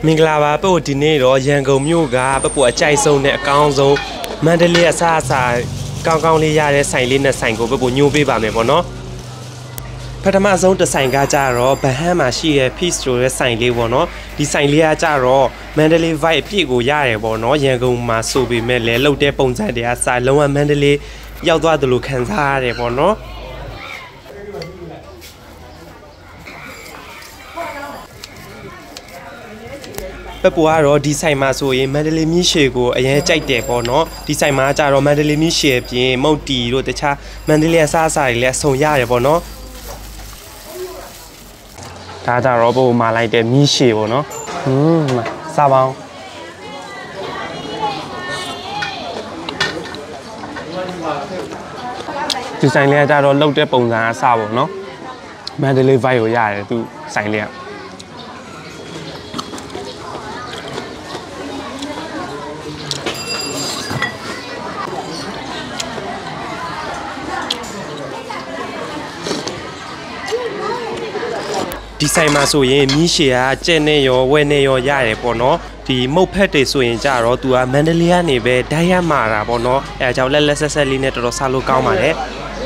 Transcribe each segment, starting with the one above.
မင်္ဂလာပါပို့ဒီနေ့တော့ရန်ကုန်မြို့ကပို့အကြိုက်ဆုံးနဲ့အကောင်းဆုံးမန္တလေးအစားအစာကောင်းလေးရတဲ့ဆိုင်လေးနဲ့ဆိုင်ကိုပို့ညိုပေးပါမယ်ပေါ့နော်ပထမဆုံးတစ်ဆိုင်ကကြတော့ဗဟန်းမှာရှိတဲ့ Peace ဆိုတဲ့ဆိုင်လေးပေါ့နော်ဒီဆိုင်လေးကကြတော့မန္တလေး vibe အပြည့်ကိုရတယ်ပေါ့နော်ရန်ကုန်မှာဆိုပေမဲ့လည်းလှုပ်တဲ့ပုံစံတွေကစာလုံးဝမန္တလေးရောက်သွားတယ်လို့ခံစားရတယ်ပေါ့နော်ပပူကတော့ဒီဆိုင်မှာဆိုရင်မန္တလေးမြစ်ရှည်ကိုအရင်ကြိုက်တယ်ပေါ့နော်ဒီဆိုင်မှာကြတော့မန္တလေးမြစ်ရှည်ပြင်မုတ်တီတို့တခြားမန္တလေးအစားအစာတွေလည်းအစုံရတယ်ပေါ့နော်ဒါကြတော့ပို့မှာလိုက်တဲ့မြစ်ရှည်ပေါ့နော်စားပေါင်းဒီဆိုင်လေးကကြတော့လှုပ်တဲ့ပုံစံအစားပေါ့နော်မန္တလေး vibe ကိုရတယ်သူဆိုင်လေးကဒီဆိုင်မှာဆိုရင်မြီးရှည်ကကြက်နဲ့ရောဝဲနဲ့ရောရတယ်ပေါ့နော်ဒီမုတ်ဖက်တွေဆိုရင်ကြတော့သူကမန္တလေးကနေပဲဓာတ်ရမှာတာပေါ့နော်အဲအကြောင်းလက်ဆက်လေးနဲ့တော်တော်စားလို့ကောင်းပါတယ်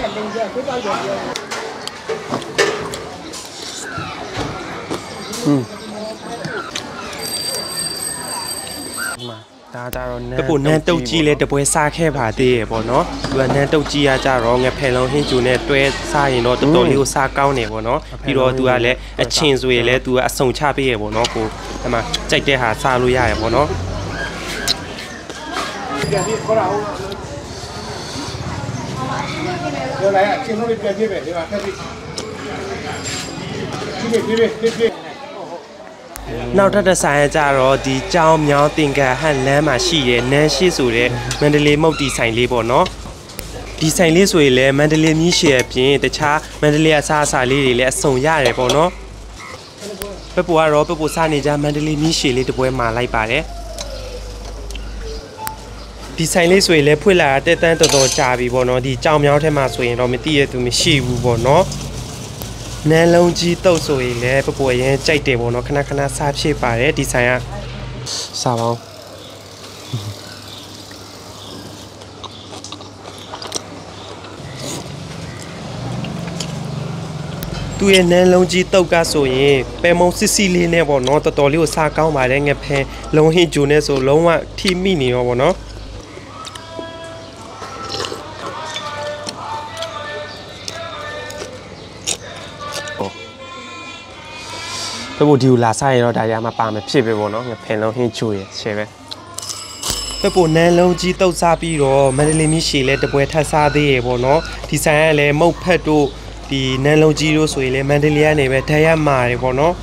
ဒါကြတော့နန်းတုတ်ကြီးလဲတပွဲစားခဲ့ပါသေးရပေါ့နော်သူကနန်းတုတ်ကြီးကကြတော့ငဖယ်လုံးဟင်းကျူနဲ့တွဲစားရင်တော့တော်တော်လေးကိုစားကောင်းတယ်ပေါ့နော်ပြီးတော့သူကလည်းအချင်းဆိုရင်လည်းသူကအစုံချပေးရပေါ့နော်ကိုဒီမှာကြိုက်တဲ့ဟာစားလို့ရတယ်ပေါ့နော်ပြောလိုက်အချင်းတို့ပြပြပဲဒီမှာဖက်ပြီးပြနောက်ထပ်တစ်ဆိုင်ကြတော့ဒီကြောင်မြောင်းတင်ကန်ဟန်လမ်းမှာရှိတဲ့နန်းရှိဆိုတဲ့မန္တလေးမုတ်တီဆိုင်လေးပေါ့နော်ဒီဆိုင်လေးဆိုရင်လည်းမန္တလေးမြီးရှည်အပြင်တခြားမန္တလေးအစားအစာလေးတွေလည်းအစုံရတယ်ပေါ့နော်ပပူကတော့ပပူစားနေကြမန္တလေးမြီးရှည်လေးတပွဲမှာလိုက်ပါတယ်ဒီဆိုင်လေးဆိုရင်လည်းဖွင့်လာတဲ့တန်းတော်ကြာပြီပေါ့နော်ဒီကြောင်မြောင်းထဲမှာဆိုရင်တော့မသိရသူမရှိဘူးပေါ့နော်နန်းလုံးကြီးတုတ်ဆိုရင်လည်းပပူအရင်ကြိုက်တယ်ပေါ့နော်ခဏစားဖြစ်ပါတယ်ဒီဆိုင်ကစားပေါင်းသူရဲ့နန်းလုံးကြီးတုတ်ကဆိုရင်ပဲမုံစစ်စီလေးနဲ့ပေါ့နော်တော်တော်လေးကိုစားကောင်းပါတယ်ငဖဲလုံးဟင်းဂျိုနဲ့ဆိုလုံးဝထိမိနေရောပေါ့နော်ပပူဒီကိုလာစားရတော့ဒါရမှာပါမယ်ဖြစ်ပဲပေါ့နော်ငဖင်လုံးဟင်းချိုရယ်ရှယ်ပဲပပူနန်းလုံးကြီးတုတ်စားပြီးတော့မန္တလေးမြစ်ရှည်လဲတပွဲထပ်စားသေးရယ်ပေါ့နော်ဒီဆိုင်ကလည်းမုတ်ဖက်တို့ဒီနန်းလုံးကြီးတို့ဆိုရင်လည်းမန္တလေးကနေပဲဓာတ်ရမှာတယ်ပေါ့နော်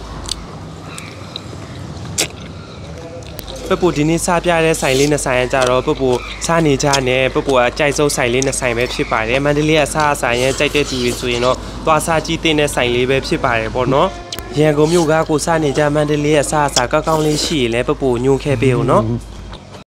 ပပူဒီနေ့စားပြတဲ့ဆိုင်လေးနှစ်ဆိုင်ကြတော့ပပူစားနေကြနဲ့ပပူအကြိုက်ဆုံးဆိုင်လေးနှစ်ဆိုင်ပဲဖြစ်ပါတယ်မန္တလေးအစားအစာရန်ကြိုက်တဲ့သူတွေဆိုရင်တော့သွားစားကြည့်တဲ့ဆိုင်လေးပဲဖြစ်ပါတယ်ပေါ့နော်ရန်ကုန်မြို့ကကိုစားနေကြမန္တလေးရဲ့အစားအစာကောင်းလေးရှိရင်လည်းပပူညွှန်ခဲ့ပေးဦးနော်